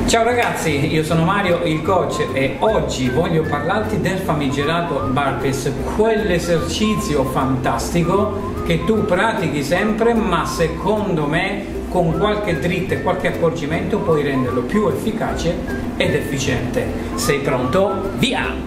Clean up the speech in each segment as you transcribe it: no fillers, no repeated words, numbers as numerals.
Ciao ragazzi, io sono Mario, il coach, e oggi voglio parlarti del famigerato burpees, quell'esercizio fantastico che tu pratichi sempre, ma secondo me con qualche dritta e qualche accorgimento puoi renderlo più efficace ed efficiente. Sei pronto? Via!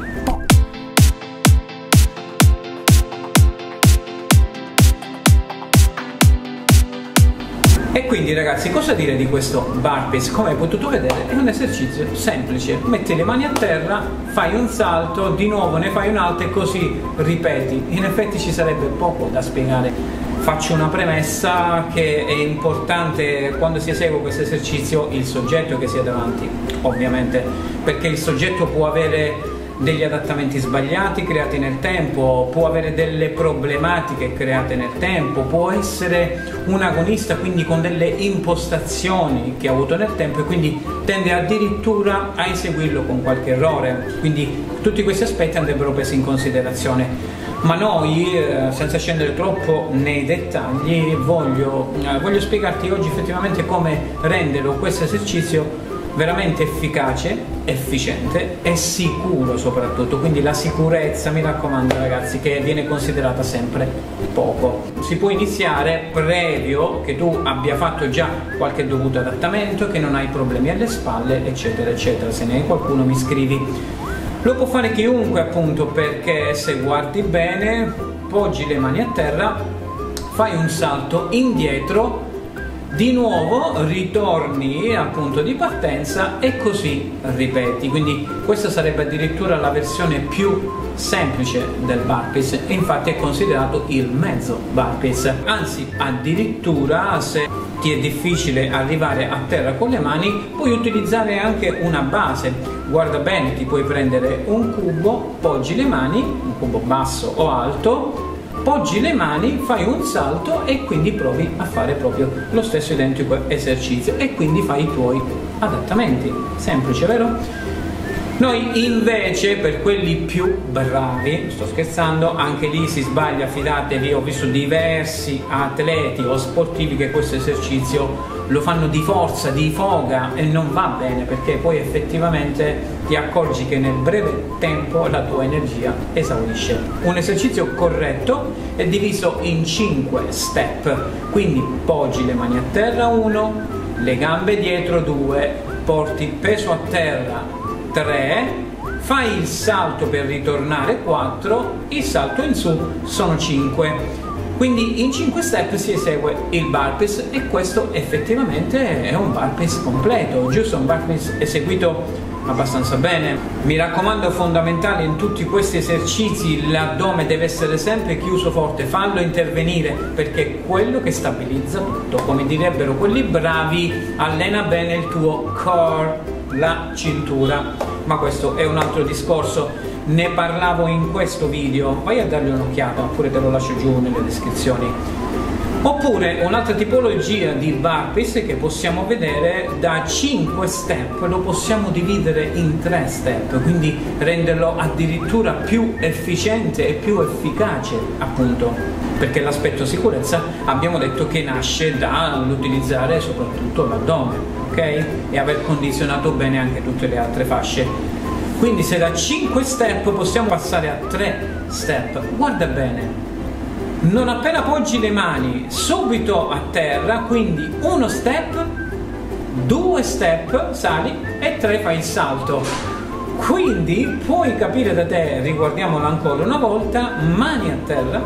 E quindi ragazzi, cosa dire di questo burpees? Come hai potuto vedere è un esercizio semplice: metti le mani a terra, fai un salto, di nuovo ne fai un altro e così ripeti. In effetti ci sarebbe poco da spiegare. Faccio una premessa che è importante quando si esegue questo esercizio il soggetto che si ha davanti, ovviamente, perché il soggetto può avere degli adattamenti sbagliati creati nel tempo, può avere delle problematiche create nel tempo, può essere un agonista quindi con delle impostazioni che ha avuto nel tempo e quindi tende addirittura a eseguirlo con qualche errore. Quindi tutti questi aspetti andrebbero presi in considerazione. Ma noi, senza scendere troppo nei dettagli, voglio spiegarti oggi effettivamente come renderlo questo esercizio veramente efficace, efficiente e sicuro soprattutto. Quindi la sicurezza, mi raccomando ragazzi, che viene considerata sempre poco. Si può iniziare previo che tu abbia fatto già qualche dovuto adattamento, che non hai problemi alle spalle, eccetera eccetera. Se ne hai qualcuno mi scrivi. Lo può fare chiunque, appunto, perché se guardi bene, poggi le mani a terra, fai un salto indietro, di nuovo ritorni al punto di partenza e così ripeti. Quindi questa sarebbe addirittura la versione più semplice del burpees e infatti è considerato il mezzo burpees. Anzi, addirittura se ti è difficile arrivare a terra con le mani, puoi utilizzare anche una base. Guarda bene, ti puoi prendere un cubo, poggi le mani, un cubo basso o alto, poggi le mani, fai un salto e quindi provi a fare proprio lo stesso identico esercizio e quindi fai i tuoi adattamenti. Semplice, vero? Noi invece, per quelli più bravi, sto scherzando, anche lì si sbaglia, fidatevi, ho visto diversi atleti o sportivi che questo esercizio lo fanno di forza, di foga, e non va bene, perché poi effettivamente ti accorgi che nel breve tempo la tua energia esaurisce. Un esercizio corretto è diviso in 5 step, quindi poggi le mani a terra 1, le gambe dietro 2, porti il peso a terra 3, fai il salto per ritornare 4, il salto in su sono 5. Quindi in 5 step si esegue il burpees e questo effettivamente è un burpees completo, giusto? Un burpees eseguito abbastanza bene. Mi raccomando, fondamentale in tutti questi esercizi, l'addome deve essere sempre chiuso forte, fallo intervenire, perché è quello che stabilizza tutto. Come direbbero quelli bravi, allena bene il tuo core, la cintura, ma questo è un altro discorso, ne parlavo in questo video, vai a dargli un'occhiata oppure te lo lascio giù nelle descrizioni. Oppure un'altra tipologia di burpees che possiamo vedere da 5 step, lo possiamo dividere in 3 step, quindi renderlo addirittura più efficiente e più efficace, appunto, perché l'aspetto sicurezza abbiamo detto che nasce dall'utilizzare soprattutto l'addome, ok? E aver condizionato bene anche tutte le altre fasce. Quindi se da 5 step possiamo passare a 3 step, guarda bene, non appena poggi le mani subito a terra, quindi 1 step, 2 step, sali e 3 fai il salto. Quindi puoi capire da te, riguardiamolo ancora una volta, mani a terra,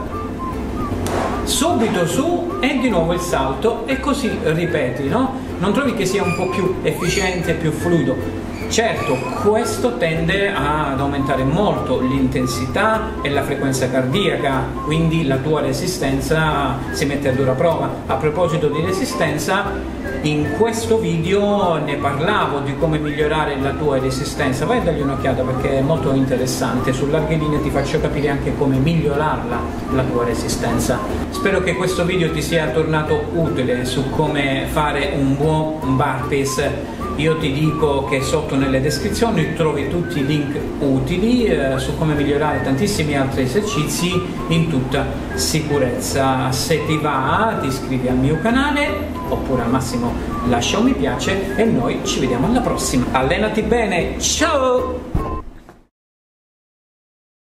subito su e di nuovo il salto e così ripeti, no? Non trovi che sia un po' più efficiente e più fluido? Certo, questo tende ad aumentare molto l'intensità e la frequenza cardiaca, quindi la tua resistenza si mette a dura prova. A proposito di resistenza, in questo video ne parlavo di come migliorare la tua resistenza, vai a dargli un'occhiata perché è molto interessante. Su larghe linee ti faccio capire anche come migliorarla, la tua resistenza. Spero che questo video ti sia tornato utile su come fare un buon burpees. Io ti dico che sotto nelle descrizioni trovi tutti i link utili su come migliorare tantissimi altri esercizi in tutta sicurezza. Se ti va, ti iscrivi al mio canale oppure al massimo lascia un mi piace e noi ci vediamo alla prossima. Allenati bene, ciao!